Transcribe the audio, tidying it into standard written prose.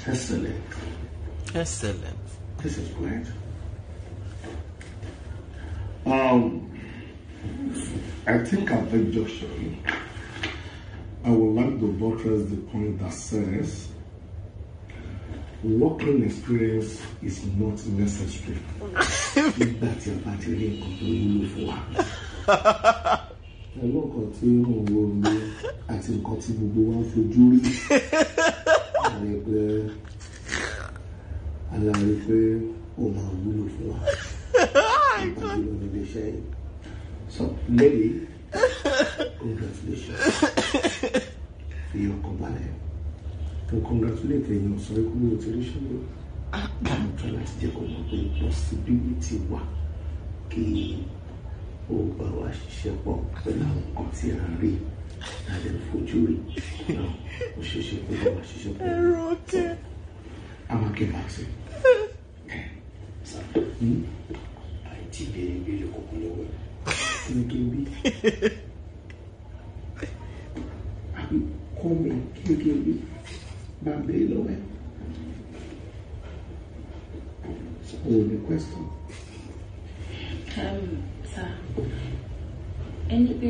Excellent. Excellent. This is great. I think at that junction, I would like to buttress the point that says working experience is not necessary. That's a battery control for. I look at you, I think got to do one for Julie. And I refer over Lulu for. So, lady, congratulations for your company. And congratulate you, so congratulations. I'm trying to take on the possibility that Oba ship up when I'm considering and then for Julie. Okay. I'm a game accent. So, I think you only question. Sir, any